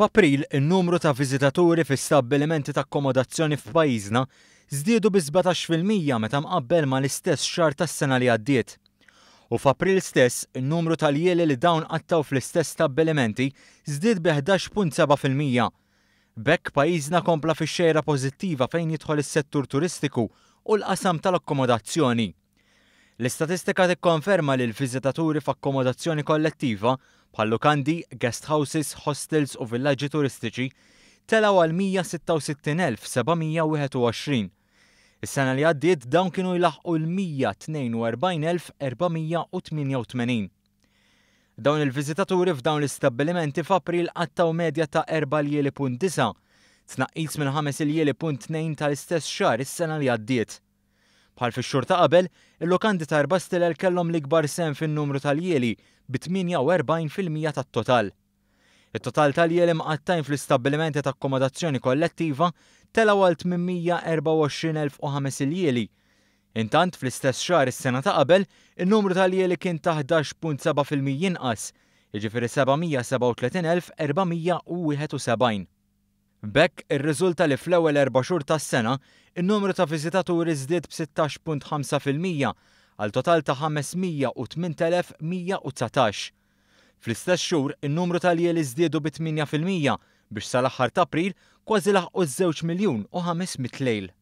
F'April, in-numru ta' viżitaturi fi stabbilimenti ta' akkomodazzjoni f'pajjiżna żdiedu bi 17% meta mqabbel mal-istess xahar tas-sena li għaddiet. U f'April stess, in-numru tal-jieli li dawn qattaw fl-istess stabbilimenti żdied bi 11.7%. B'hekk pajjiżna kompla fix-xejra pożittiva fejn jidħol is-settur turistiku u l-qasam tal-akkomodazzjoni. L-istatistika tikkonferma li l-viżitaturi f'akkomodazzjoni kollettiva bħal lukandi, guest houses, hostels u villaġġi turistiċi telgħu għal 166,721. Is-sena li għaddiet dawn kienu jlaħqu l-142,488. Dawn il-viżitaturi f'dawn l-istabbilimenti f'April qattaw medja ta' 4.9, tnaqqis minn 5.2 tal-istess xahar is-sena li għaddiet. Bħal fix-xhur ta' qabel, il-lukandi ta' Erbastilel kellhom l-ikbar sehem fin-numru tal-jieli bi 48% tat-total. It-total tal-jieli mqattajn fl-istabbilimenti ta' akkomodazzjoni kollettiva telgħu għal 824,005 jieli. Intant fl-istess xahar is-sena ta' qabel, in-numru tal-jieli kien ta' 11.7% inqas, jiġifieri 737,471. B'hekk irriżulta li fl-ewwel 4 xhur tas-sena in-numru ta' viżitaturi żdied b'16.5% għal total ta' 508,119. Fl-istess xhur in-numru tal-jieli żdiedu bi 8% biex sal-aħħar ta' April kważi laħqu ż2,500,000 lejl.